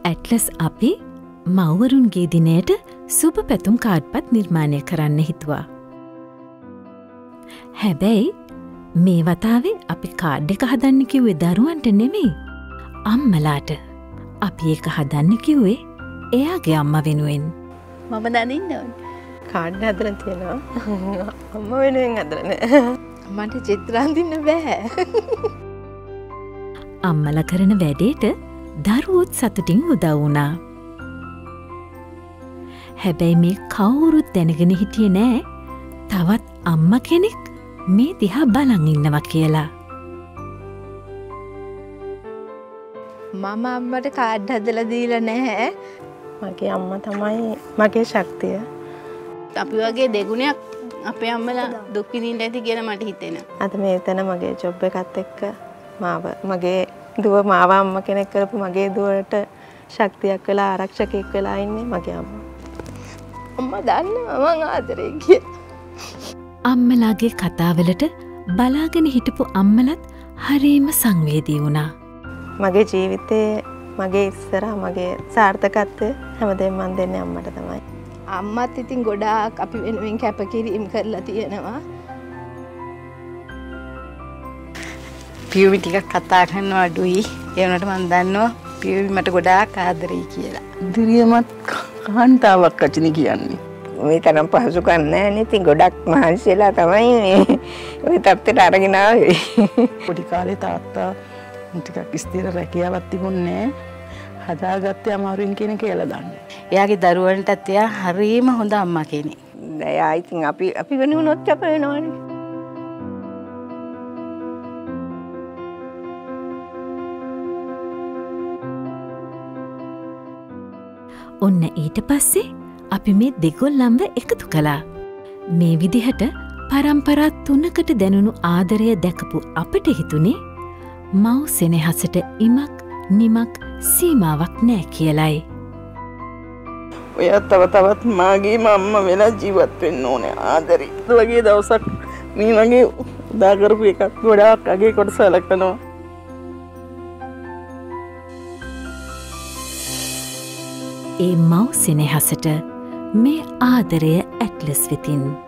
Atlas අපි මව්වරුන්ගේ දිනයට සුබ පැතුම් කාඩ්පත් නිර්මාණය කරන්න හිතුවා. හැබැයි මේ වතාවේ අපි කාඩ් එක හදන්න කිව්වේ දරුවන්ට නෙමෙයි අම්මලාට. අපි ඒක හදන්න කිව්වේ එයාගේ අම්මා වෙනුවෙන්. මම දනින්න ඕනේ. කාඩ් හදලා තියෙනවා. අම්මා වෙනුවෙන් හදලා නෑ. මට චිත්‍ර අඳින්න බෑ. අම්මලා කරන වැඩේට දරුවොත් සතුටින් උදව් වුණා. හැබැයි මේ කවුරුත් දැනගෙන හිටියේ නෑ තවත් අම්මා කෙනෙක් මේ දිහා බලන් ඉන්නවා කියලා. මම අම්මට කාඩ් හදලා දීලා නැහැ. මගේ අම්මා තමයි මගේ ශක්තිය. අපි වගේ දෙගුණයක් අපේ අම්මලා දුක් විඳින්න ඇති කියලා මට හිතෙනවා. අද මේතන මගේ ජොබ් එකත් එක්ක මගේ දුව මාව අම්මා කෙනෙක් කරපු මගේ දුවට ශක්තියක් වෙලා ආරක්ෂකයෙක් වෙලා ඉන්නේ මගේ අම්මා. අම්මා දන්නවා මං ආදරේ කියලා. අම්මලාගේ කතාවලට බලාගෙන හිටපු අම්මලත් හරීම සංවේදී වුණා. මගේ ජීවිතේ මගේ ඉස්සරහ මගේ සාර්ථකත්වය හැමදේම මන් දෙන්නේ අම්මට තමයි. අම්මත් ඉතින් ගොඩාක් අපි වෙනුවෙන් කැපකිරීම කරලා තියෙනවා. පියුමි ටිකක් කතා කරනවා අඩුයි. ඒ වුණාට මම දන්නවා පියුමි මට ගොඩාක් ආදරෙයි කියලා. දිරියමත් කාන්තාවක් අචිනි කියන්නේ. මේ තරම් පහසුකම් නැහැ නේ. ඉතින් ගොඩක් මහන්සියලා තමයි මේ ওই තත්ත්වයට අරගෙන ආවේ. පොඩි කාලේ තාත්තා ටිකක් ස්ථිර රැකියාවක් තිබුණේ නැහැ. හදාගත්තේ අමාරුවෙන් කියන කියලා දන්නේ. එයාගේ දරුවන්ටත් එයා හරීම හොඳ අම්මා කෙනෙක්. එයා ඉතින් අපි වෙනුනොත් අප වෙනවනේ. ඔන්න ඊට පස්සේ අපි මේ දෙගොල්ලන්ව එකතු කළා. මේ විදිහට පරම්පරා 3කට දැනුණු ආදරය දැකපු අපට හිතුනේ මව් සෙනෙහසට ඉමක් නිමක් සීමාවක් නෑ කියලයි. ඔයා තවත් මාගේ අම්මා වෙලා ජීවත් වෙන්න ඕනේ ආදරේ. වගේ දවසක් මේ වගේ උදා කරපු එකක් ගොඩාක් අගේ කොට සලකනවා. ඒ මව් සෙනෙහසට මේ ආදරය ඇට්ලස් වෙතින්